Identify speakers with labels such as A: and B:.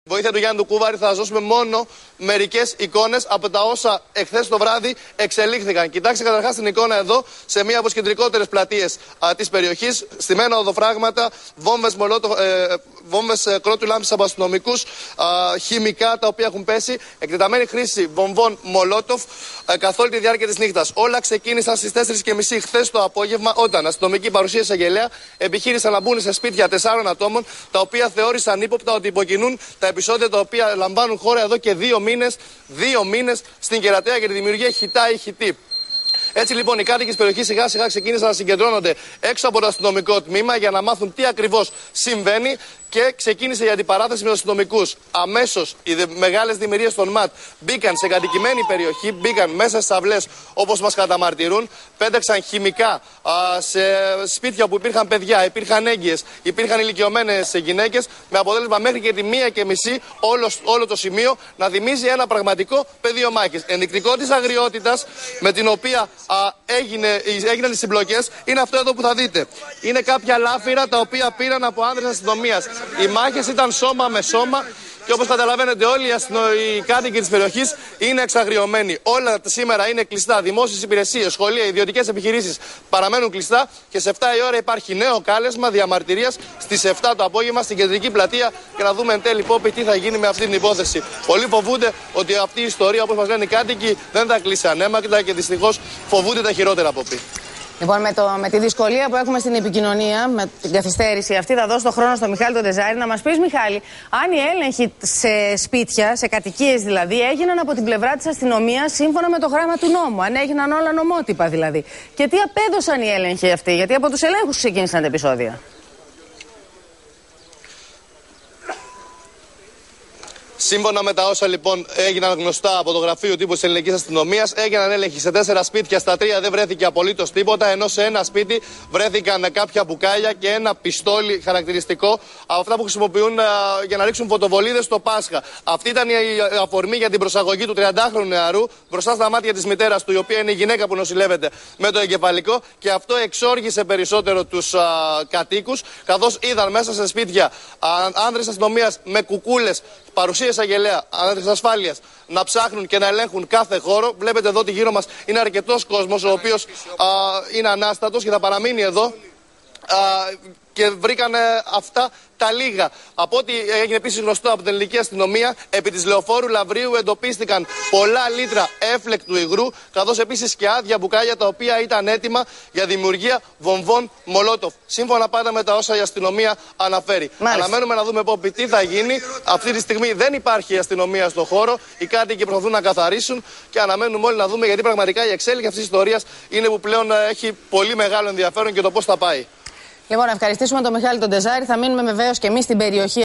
A: Βοήθεια του Γιάννη του Κούβαρη θα σας δώσουμε μόνο μερικές εικόνες από τα όσα εχθές το βράδυ εξελίχθηκαν. Κοιτάξτε καταρχάς την εικόνα εδώ, σε μία από τις κεντρικότερες πλατείες της περιοχής. Στημένα οδοφράγματα, βόμβες κρότου λάμψης από αστυνομικούς, χημικά τα οποία έχουν πέσει, εκτεταμένη χρήση βομβών Μολότοφ καθ' όλη τη διάρκεια της νύχτας. Όλα ξεκίνησαν στις 4:30 χθες το απόγευμα, όταν αστυνομική παρουσία εισαγγελέα επιχείρησαν να μπουν σε σπίτια 4 ατόμων, τα οποία θεώρησαν ύποπτα ότι υποκινούν τα επεισόδια τα οποία λαμβάνουν χώρα εδώ και 2 μήνες στην Κερατέα για τη δημιουργία χιτά ή χιτή. Έτσι λοιπόν οι κάτοικοι της περιοχής σιγά σιγά ξεκίνησαν να συγκεντρώνονται έξω από το αστυνομικό τμήμα για να μάθουν τι ακριβώς συμβαίνει και ξεκίνησε η αντιπαράθεση με τους αστυνομικούς. Αμέσως οι μεγάλες δημιουργίες των ΜΑΤ μπήκαν σε κατοικημένη περιοχή, μπήκαν μέσα στις αυλές όπως μας καταμαρτυρούν, πέταξαν χημικά σε σπίτια που υπήρχαν παιδιά, υπήρχαν έγκυες, υπήρχαν ηλικιωμένες γυναίκες, με αποτέλεσμα μέχρι και τη 1:30 όλο το σημείο να δημιουργεί ένα πραγματικό πεδίο μάχης. Ενδεικτικό της αγριότητας με την οποία έγιναν οι συμπλοκές είναι αυτό εδώ που θα δείτε. Είναι κάποια λάφυρα τα οποία πήραν από άνδρες αστυνομίας. Οι μάχες ήταν σώμα με σώμα και όπως καταλαβαίνετε όλοι οι κάτοικοι της περιοχής είναι εξαγριωμένοι. Όλα σήμερα είναι κλειστά. Δημόσιες υπηρεσίες, σχολεία, ιδιωτικές επιχειρήσεις παραμένουν κλειστά και σε 7 η ώρα υπάρχει νέο κάλεσμα διαμαρτυρίας στις 7 το απόγευμα στην κεντρική πλατεία για να δούμε εν τέλει τι θα γίνει με αυτή την υπόθεση. Πολλοί φοβούνται ότι αυτή η ιστορία, όπως μας λένε οι κάτοικοι, δεν θα κλείσει ανέμακτα και δυστυχώς φοβούνται τα χειρότερα από πει.
B: Λοιπόν, με τη δυσκολία που έχουμε στην επικοινωνία, με την καθυστέρηση αυτή, θα δώσω το χρόνο στο Μιχάλη τον Τεζάρη να μας πεις, Μιχάλη, αν οι έλεγχοι σε σπίτια, σε κατοικίες δηλαδή, έγιναν από την πλευρά της αστυνομίας σύμφωνα με το γράμμα του νόμου. Αν έγιναν όλα νομότυπα δηλαδή. Και τι απέδωσαν οι έλεγχοι αυτοί, γιατί από τους ελέγχους ξεκίνησαν τα επεισόδια.
A: Σύμφωνα με τα όσα λοιπόν έγιναν γνωστά από το γραφείο τύπου της Ελληνικής Αστυνομίας, έγιναν έλεγχοι σε 4 σπίτια, στα 3 δεν βρέθηκε απολύτως τίποτα, ενώ σε ένα σπίτι βρέθηκαν κάποια μπουκάλια και ένα πιστόλι χαρακτηριστικό από αυτά που χρησιμοποιούν για να ρίξουν φωτοβολίδες στο Πάσχα. Αυτή ήταν η αφορμή για την προσαγωγή του 30χρονου νεαρού μπροστά στα μάτια της μητέρας του, η οποία είναι η γυναίκα που νοσηλεύεται με το εγκεφαλικό, και αυτό εξόργησε περισσότερο τους κατοίκους, καθώς είδαν μέσα σε σπίτια άνδρες αστυνομίας με κουκούλες, παρουσία εισαγγελέα, άνδρες ασφάλειας, να ψάχνουν και να ελέγχουν κάθε χώρο. Βλέπετε εδώ ότι γύρω μας είναι αρκετός κόσμος, ο οποίος είναι ανάστατος και θα παραμείνει εδώ. Και βρήκαν αυτά τα λίγα. Από ό,τι έγινε επίσης γνωστό από την Ελληνική Αστυνομία, επί της Λεωφόρου Λαβρίου εντοπίστηκαν πολλά λίτρα έφλεκτου υγρού, καθώς επίσης και άδεια μπουκάλια τα οποία ήταν έτοιμα για δημιουργία βομβών Μολότοφ. Σύμφωνα πάντα με τα όσα η αστυνομία αναφέρει.
B: Μάλιστα.
A: Αναμένουμε να δούμε τι θα γίνει. Αυτή τη στιγμή δεν υπάρχει αστυνομία στον χώρο. Οι κάτοικοι προσπαθούν να καθαρίσουν και αναμένουμε όλοι να δούμε, γιατί πραγματικά η εξέλιξη αυτής της ιστορίας είναι που πλέον έχει πολύ μεγάλο ενδιαφέρον και το πώς θα πάει.
B: Λοιπόν, να ευχαριστήσουμε τον Μιχάλη τον Τεζάρη. Θα μείνουμε βεβαίως και εμείς στην περιοχή.